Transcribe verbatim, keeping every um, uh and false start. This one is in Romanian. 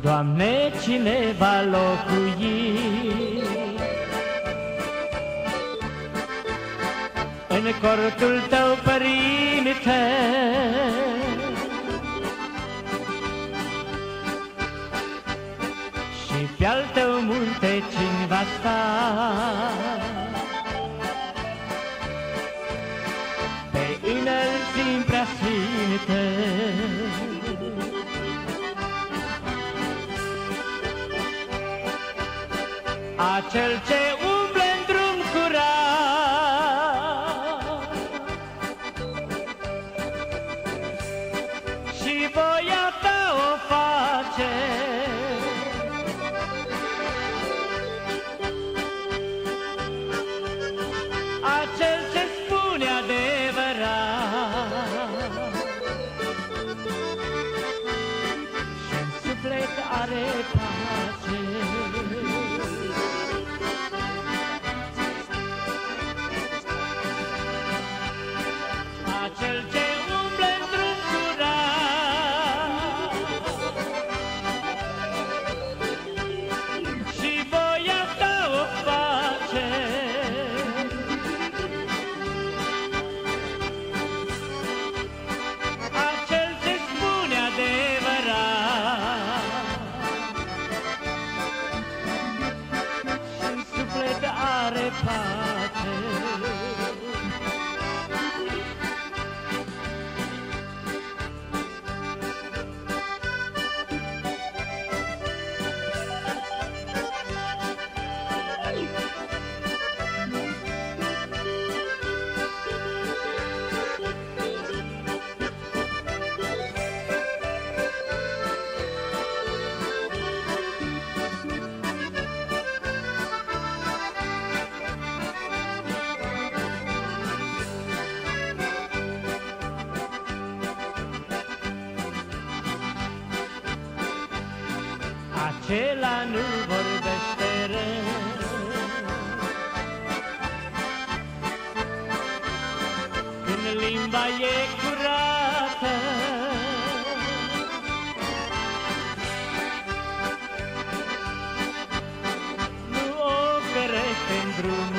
Doamne, cine va locui în cortul Tău, Părinte? Și pe-al Tău munte cine va sta? Pe înălțimi preasfinte, acel ce umble în drum curat și voia Ta o face, acel ce spune adevărat și-n suflet are pace. Acel ce umble în drum curat și voia Ta o face, acel ce spune adevărat și-n suflet are pace. Acela nu vorbește rău, când limba e curată, nu o ferește în drum